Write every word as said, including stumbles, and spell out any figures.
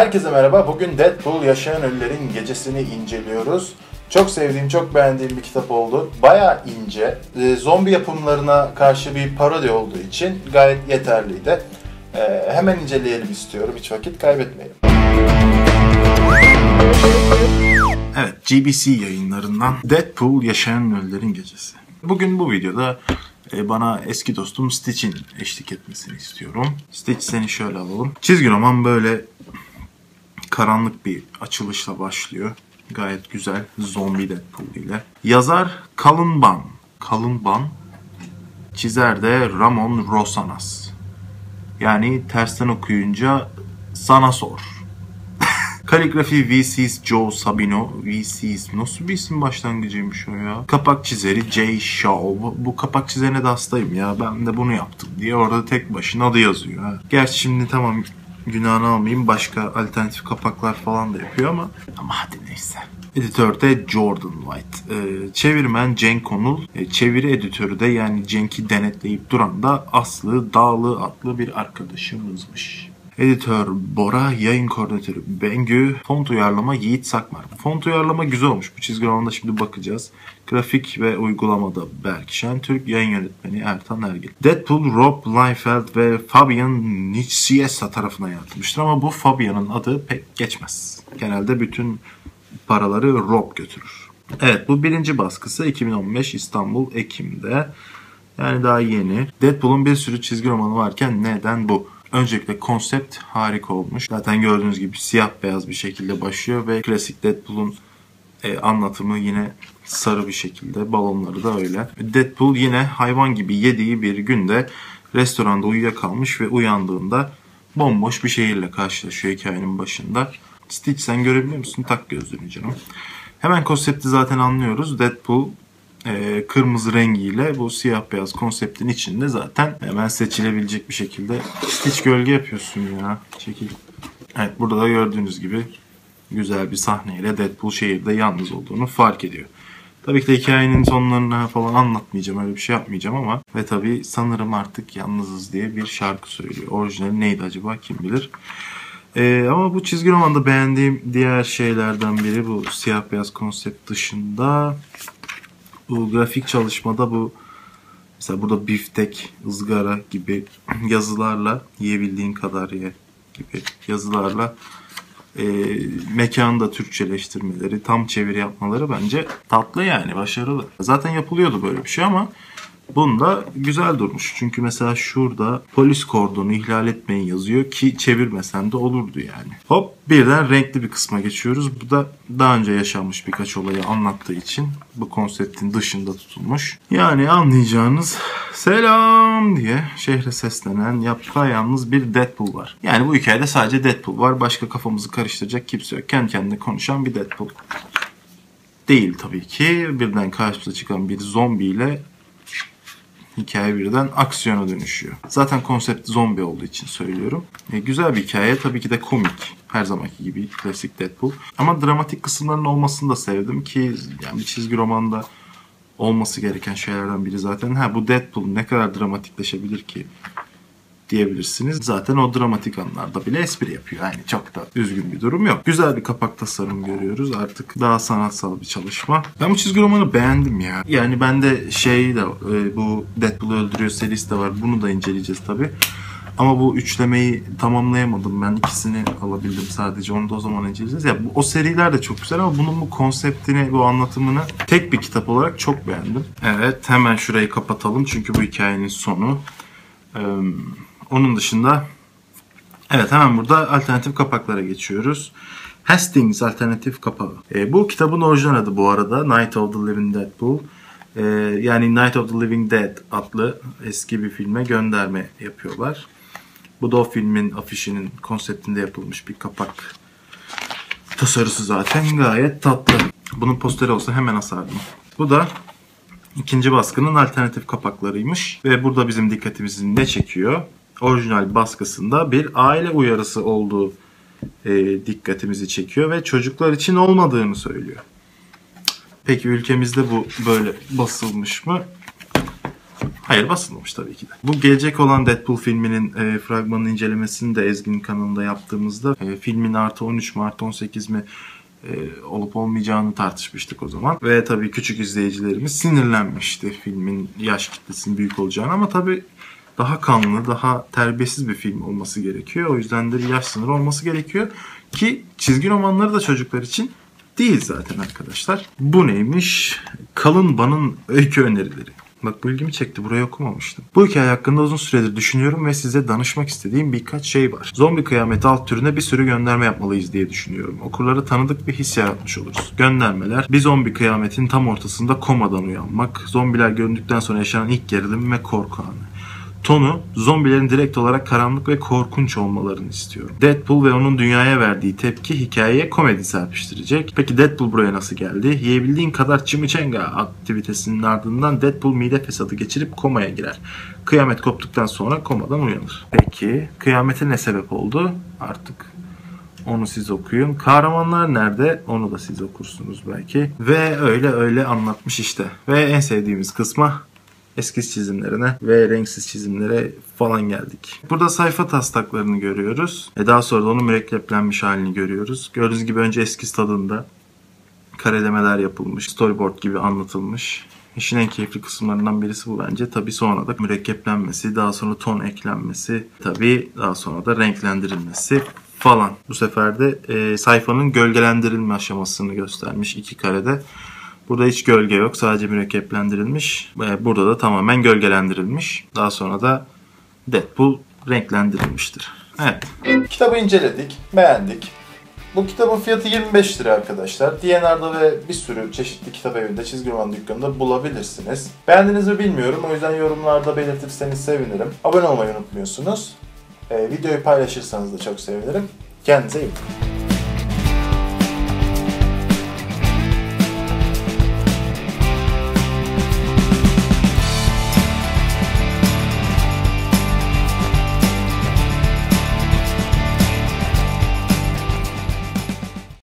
Herkese merhaba. Bugün Deadpool Yaşayan Ölülerin Gecesini inceliyoruz. Çok sevdiğim, çok beğendiğim bir kitap oldu. Bayağı ince. E, zombi yapımlarına karşı bir parodi olduğu için gayet yeterliydi. E, hemen inceleyelim istiyorum. Hiç vakit kaybetmeyelim. Evet, G B C yayınlarından Deadpool Yaşayan Ölülerin Gecesi. Bugün bu videoda e, bana eski dostum Stitch'in eşlik etmesini istiyorum. Stitch, seni şöyle alalım. Çizgi roman böyle karanlık bir açılışla başlıyor. Gayet güzel. Zombi Deadpool ile. Yazar Cullen Bunn. Cullen Bunn. Çizer de Ramon Rosanas. Yani tersten okuyunca sana sor. Kaligrafi V C's Joe Sabino. V C's nasıl bir isim başlangıcıymış o ya. Kapak çizeri Jay Shaw. Bu, bu kapak çizerine de hastayım ya. Ben de bunu yaptım diye orada tek başına adı yazıyor. Ha. Gerçi şimdi tamam, günahını almayayım. Başka alternatif kapaklar falan da yapıyor ama ama hadi neyse. Editör de Jordan White. Ee, çevirmen Cenk Konul. Ee, çeviri editörü de yani Cenk'i denetleyip duran da Aslı Dağlı adlı bir arkadaşımızmış. Editör Bora, yayın koordinatörü Bengü, font uyarlama Yiğit Sakmar. Font uyarlama güzel olmuş. Bu çizgi romanda şimdi bakacağız. Grafik ve uygulamada Berk Şentürk, yayın yönetmeni Ertan Ergil. Deadpool, Rob Liefeld ve Fabian Nicieza tarafından yaratılmıştır ama bu Fabian'ın adı pek geçmez. Genelde bütün paraları Rob götürür. Evet, bu birinci baskısı iki bin on beş İstanbul Ekim'de. Yani daha yeni. Deadpool'un bir sürü çizgi romanı varken neden bu? Öncelikle konsept harika olmuş. Zaten gördüğünüz gibi siyah beyaz bir şekilde başlıyor ve klasik Deadpool'un e, anlatımı yine sarı bir şekilde. Balonları da öyle. Deadpool yine hayvan gibi yediği bir günde restoranda uyuyakalmış ve uyandığında bomboş bir şehirle karşılaşıyor hikayenin başında. Stitch, sen görebiliyor musun? Tak gözlüğünü canım. Hemen konsepti zaten anlıyoruz. Deadpool e, kırmızı rengiyle bu siyah beyaz konseptin içinde zaten hemen seçilebilecek bir şekilde. Stitch, gölge yapıyorsun ya. Çekil. Evet, burada da gördüğünüz gibi güzel bir sahneyle Deadpool şehirde yalnız olduğunu fark ediyor. Tabii ki de hikayenin sonlarını falan anlatmayacağım, öyle bir şey yapmayacağım ama ve tabii sanırım artık yalnızız diye bir şarkı söylüyor. Orijinali neydi acaba, kim bilir. Ee, ama bu çizgi romanda beğendiğim diğer şeylerden biri bu siyah beyaz konsept dışında bu grafik çalışmada bu mesela burada biftek, ızgara gibi yazılarla, yiyebildiğin kadar ye gibi yazılarla e, mekanı da Türkçeleştirmeleri, tam çeviri yapmaları bence tatlı, yani başarılı. Zaten yapılıyordu böyle bir şey ama bunda güzel durmuş. Çünkü mesela şurada polis kordonu ihlal etmeyin yazıyor ki çevirmesen de olurdu yani. Hop, birden renkli bir kısma geçiyoruz. Bu da daha önce yaşanmış birkaç olayı anlattığı için bu konseptin dışında tutulmuş. Yani anlayacağınız selam diye şehre seslenen yapayalnız bir Deadpool var. Yani bu hikayede sadece Deadpool var. Başka kafamızı karıştıracak kimse yok. Kendi kendine konuşan bir Deadpool. Değil tabii ki. Birden karşımıza çıkan bir zombiyle hikaye birden aksiyona dönüşüyor. Zaten konsept zombi olduğu için söylüyorum. E, güzel bir hikaye. Tabii ki de komik. Her zamanki gibi klasik Deadpool. Ama dramatik kısımların olmasını da sevdim ki yani bir çizgi romanda olması gereken şeylerden biri zaten. Ha, bu Deadpool ne kadar dramatikleşebilir ki diyebilirsiniz. Zaten o dramatik anlarda bile espri yapıyor. Yani çok da üzgün bir durum yok. Güzel bir kapak tasarım görüyoruz. Artık daha sanatsal bir çalışma. Ben bu çizgi romanı beğendim ya. Yani ben de şey de e, bu Deadpool'u öldürüyor serisi de var. Bunu da inceleyeceğiz tabii. Ama bu üçlemeyi tamamlayamadım. Ben ikisini alabildim sadece. Onu da o zaman inceleyeceğiz. Ya bu, o seriler de çok güzel ama bunun bu konseptini, bu anlatımını tek bir kitap olarak çok beğendim. Evet, hemen şurayı kapatalım çünkü bu hikayenin sonu. Ee, Onun dışında evet, hemen burada alternatif kapaklara geçiyoruz. Hastings alternatif kapağı. E, bu kitabın orijinal adı bu arada Night of the Living Deadpool. E, yani Night of the Living Dead adlı eski bir filme gönderme yapıyorlar. Bu da o filmin afişinin konseptinde yapılmış bir kapak tasarısı, zaten gayet tatlı. Bunun posteri olsa hemen asardım. Bu da ikinci baskının alternatif kapaklarıymış. Ve burada bizim dikkatimizi ne çekiyor? Orijinal baskısında bir aile uyarısı olduğu e, dikkatimizi çekiyor ve çocuklar için olmadığını söylüyor. Peki ülkemizde bu böyle basılmış mı? Hayır, basılmamış tabii ki de. Bu gelecek olan Deadpool filminin e, fragmanın incelemesini de Ezgi'nin kanalında yaptığımızda e, filmin artı on üç mi artı on sekiz mi e, olup olmayacağını tartışmıştık o zaman. Ve tabii küçük izleyicilerimiz sinirlenmişti filmin yaş kitlesinin büyük olacağını, ama tabii daha kanlı, daha terbiyesiz bir film olması gerekiyor. O yüzden de bir yaş sınırı olması gerekiyor ki çizgi romanları da çocuklar için değil zaten arkadaşlar. Bu neymiş? Kalın Ban'ın öykü önerileri. Bak, bu ilgimi çekti. Burayı okumamıştım. Bu hikaye hakkında uzun süredir düşünüyorum ve size danışmak istediğim birkaç şey var. Zombi kıyameti alt türüne bir sürü gönderme yapmalıyız diye düşünüyorum. Okurlara tanıdık bir his yaratmış oluruz. Göndermeler: bir zombi kıyametin tam ortasında komadan uyanmak, zombiler göründükten sonra yaşanan ilk gerilim ve korku anı. Tonu, zombilerin direkt olarak karanlık ve korkunç olmalarını istiyorum. Deadpool ve onun dünyaya verdiği tepki hikayeye komedi serpiştirecek. Peki Deadpool buraya nasıl geldi? Yiyebildiğin kadar chimichanga aktivitesinin ardından Deadpool mide fesadı geçirip komaya girer. Kıyamet koptuktan sonra komadan uyanır. Peki kıyamete ne sebep oldu? Artık onu siz okuyun. Kahramanlar nerede? Onu da siz okursunuz belki. Ve öyle öyle anlatmış işte. Ve en sevdiğimiz kısma, eskiz çizimlerine ve renksiz çizimlere falan geldik. Burada sayfa taslaklarını görüyoruz. E daha sonra da onun mürekkeplenmiş halini görüyoruz. Gördüğünüz gibi önce eskiz tadında karelemeler yapılmış, storyboard gibi anlatılmış. İşin en keyifli kısımlarından birisi bu bence. Tabii sonra da mürekkeplenmesi, daha sonra ton eklenmesi, tabii daha sonra da renklendirilmesi falan. Bu sefer de e, sayfanın gölgelendirilme aşamasını göstermiş iki karede. Burada hiç gölge yok. Sadece mürekkeplendirilmiş. Burada da tamamen gölgelendirilmiş. Daha sonra da Deadpool renklendirilmiştir. Evet. Kitabı inceledik. Beğendik. Bu kitabın fiyatı yirmi beş lira arkadaşlar. D and R'da ve bir sürü çeşitli kitap evinde, çizgi roman dükkanında bulabilirsiniz. Beğendiniz mi bilmiyorum. O yüzden yorumlarda belirtirseniz sevinirim. Abone olmayı unutmuyorsunuz. Ee, videoyu paylaşırsanız da çok sevinirim. Kendinize iyi bakın.